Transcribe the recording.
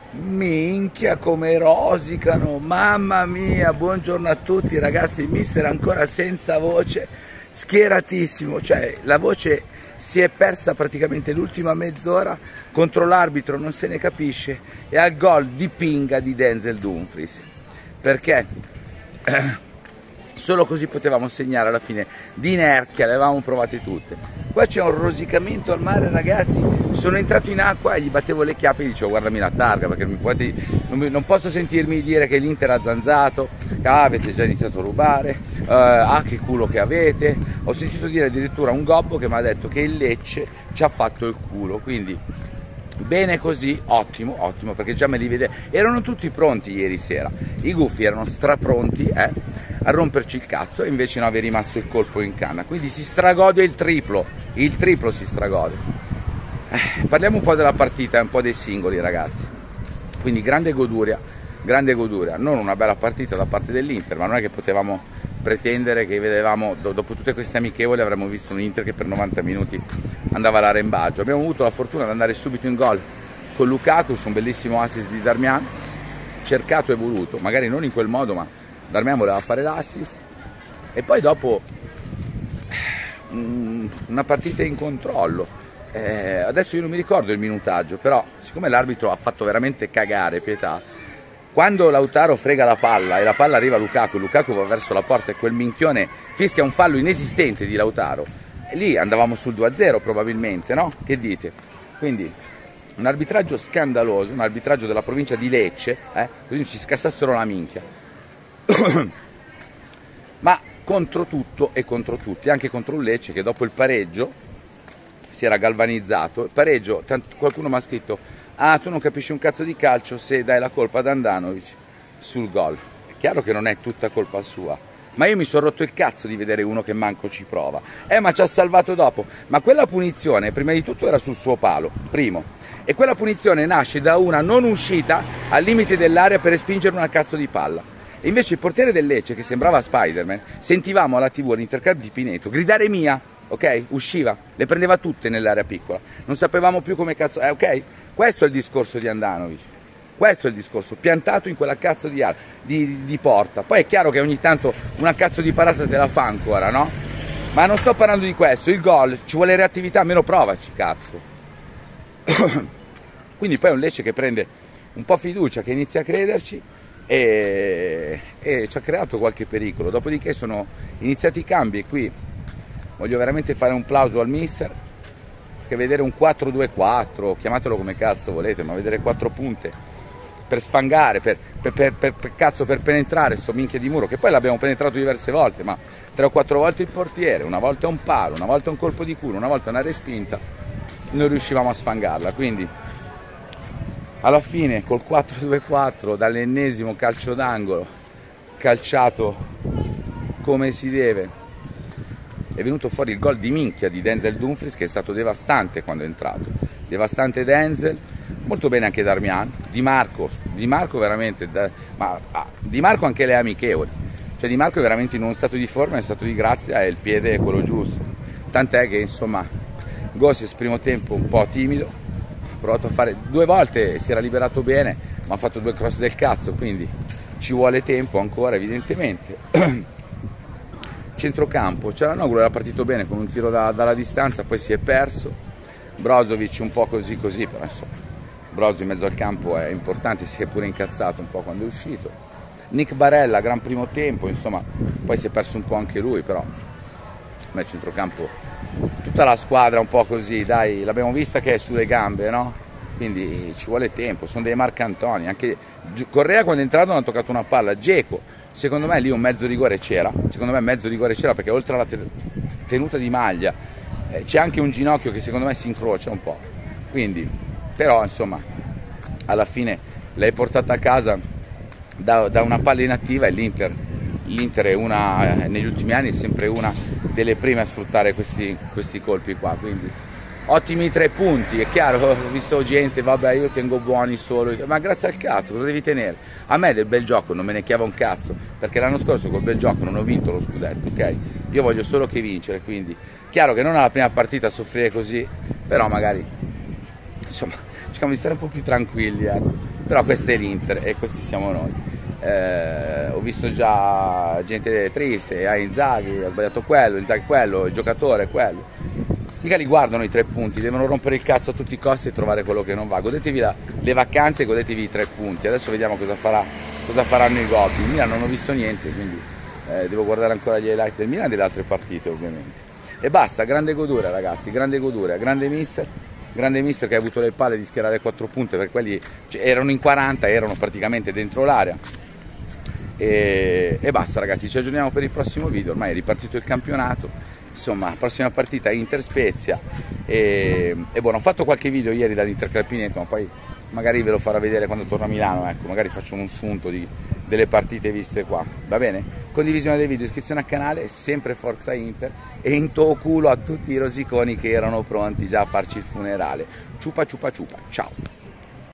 Minchia come rosicano, mamma mia, buongiorno a tutti ragazzi, il mister ancora senza voce, schieratissimo, cioè la voce si è persa praticamente l'ultima mezz'ora, contro l'arbitro non se ne capisce e al gol di pinga di Denzel Dumfries, perché solo così potevamo segnare alla fine, di inerchia, le avevamo provate tutte. Qua c'è un rosicamento al mare ragazzi, sono entrato in acqua e gli battevo le chiappe e gli dicevo guardami la targa perché non posso sentirmi dire che l'Inter ha zanzato, avete già iniziato a rubare, che culo che avete, ho sentito dire addirittura un gobbo che mi ha detto che il Lecce ci ha fatto il culo, quindi bene così, ottimo, ottimo, perché già me li vede, erano tutti pronti ieri sera, i gufi erano strapronti a romperci il cazzo e invece no, è rimasto il colpo in canna, quindi si stragode il triplo si stragode. Parliamo un po' della partita, un po' dei singoli ragazzi, quindi grande goduria, non una bella partita da parte dell'Inter, ma non è che potevamo pretendere che vedevamo, dopo tutte queste amichevoli avremmo visto un Inter che per 90 minuti andava all'arrembaggio. Abbiamo avuto la fortuna di andare subito in gol con Lukaku su un bellissimo assist di Darmian, cercato e voluto, magari non in quel modo, ma Darmian voleva fare l'assist. E poi dopo una partita in controllo, adesso io non mi ricordo il minutaggio, però siccome l'arbitro ha fatto veramente cagare pietà, quando Lautaro frega la palla e la palla arriva a Lukaku, Lukaku va verso la porta e quel minchione fischia un fallo inesistente di Lautaro, e lì andavamo sul 2-0 probabilmente, no? Che dite? Quindi un arbitraggio scandaloso, un arbitraggio della provincia di Lecce, così non ci scassassero la minchia. Ma contro tutto e contro tutti, anche contro un Lecce che dopo il pareggio si era galvanizzato. Il pareggio, qualcuno mi ha scritto: ah, tu non capisci un cazzo di calcio se dai la colpa ad Andanovic sul gol. È chiaro che non è tutta colpa sua, ma io mi sono rotto il cazzo di vedere uno che manco ci prova. Ma ci ha salvato dopo. Ma quella punizione prima di tutto era sul suo palo, primo, e quella punizione nasce da una non uscita al limite dell'area per respingere una cazzo di palla. E invece il portiere del Lecce, che sembrava Spider-Man, sentivamo alla TV all'intercambio di Pineto gridare mia, ok? Usciva, le prendeva tutte nell'area piccola, non sapevamo più come cazzo, ok? Questo è il discorso di Andanovic, questo è il discorso, piantato in quella cazzo di porta. Poi è chiaro che ogni tanto una cazzo di parata te la fa ancora, no? Ma non sto parlando di questo, il gol, ci vuole reattività, almeno provaci, cazzo. Quindi poi è un Lecce che prende un po' fiducia, che inizia a crederci e ci ha creato qualche pericolo. Dopodiché sono iniziati i cambi e qui voglio veramente fare un plauso al mister, che vedere un 4-2-4, chiamatelo come cazzo volete, ma vedere 4 punte per sfangare, per penetrare sto minchia di muro, che poi l'abbiamo penetrato diverse volte, ma 3 o 4 volte il portiere, una volta un palo, una volta un colpo di culo, una volta una respinta, non riuscivamo a sfangarla. Quindi alla fine col 4-2-4, dall'ennesimo calcio d'angolo, calciato come si deve, è venuto fuori il gol di minchia di Denzel Dumfries, che è stato devastante quando è entrato, devastante Denzel, molto bene anche Darmian, Di Marco veramente, Di Marco anche le amichevoli, cioè Di Marco è veramente in uno stato di forma, in stato di grazia, e il piede è quello giusto, tant'è che insomma Gosses primo tempo un po' timido, ha provato a fare 2 volte, si era liberato bene, ma ha fatto 2 cross del cazzo, quindi ci vuole tempo ancora evidentemente. Centrocampo, Çalhanoğlu era partito bene con un tiro dalla distanza, poi si è perso, Brozovic un po' così, però insomma Brozo in mezzo al campo è importante, si è pure incazzato un po' quando è uscito. Nick Barella, gran primo tempo, insomma poi si è perso un po' anche lui, però a me centrocampo tutta la squadra un po' così, dai, l'abbiamo vista che è sulle gambe, no? Quindi ci vuole tempo, sono dei Marcantoni, anche Correa quando è entrato non ha toccato una palla, Dzeko secondo me lì un mezzo rigore c'era, perché oltre alla tenuta di maglia c'è anche un ginocchio che secondo me si incrocia un po', quindi però insomma alla fine l'hai portata a casa da una palla inattiva, e l'Inter è una, negli ultimi anni è sempre una delle prime a sfruttare questi colpi qua, quindi ottimi 3 punti. È chiaro, ho visto gente, vabbè io tengo buoni solo, ma grazie al cazzo, cosa devi tenere? A me del bel gioco non me ne chiava un cazzo, perché l'anno scorso col bel gioco non ho vinto lo scudetto, ok? Io voglio solo che vincere, quindi chiaro che non alla prima partita a soffrire così, però magari insomma cerchiamo di stare un po' più tranquilli, però questa è l'Inter e questi siamo noi. Ho visto già gente triste, Inzaghi ha sbagliato quello, Inzaghi quello, il giocatore quello. Mica li guardano i 3 punti, devono rompere il cazzo a tutti i costi e trovare quello che non va. Godetevi le vacanze e godetevi i 3 punti. Adesso vediamo cosa faranno i Goblin. Il Milan non ho visto niente, quindi devo guardare ancora gli highlight del Milan e delle altre partite ovviamente. E basta, grande goduria ragazzi, grande goduria, grande mister che ha avuto le palle di schierare 4 punti, perché quelli erano in 40, erano praticamente dentro l'area. E basta ragazzi, ci aggiorniamo per il prossimo video, ormai è ripartito il campionato, insomma la prossima partita è Inter-Spezia e buono, ho fatto qualche video ieri dall'Inter Crapinetto, ma poi magari ve lo farò vedere quando torno a Milano, ecco, magari faccio un sunto delle partite viste qua, va bene? Condivisione del video, iscrizione al canale, sempre Forza Inter e in to culo a tutti i rosiconi che erano pronti già a farci il funerale. Ciupa ciupa ciupa, ciao!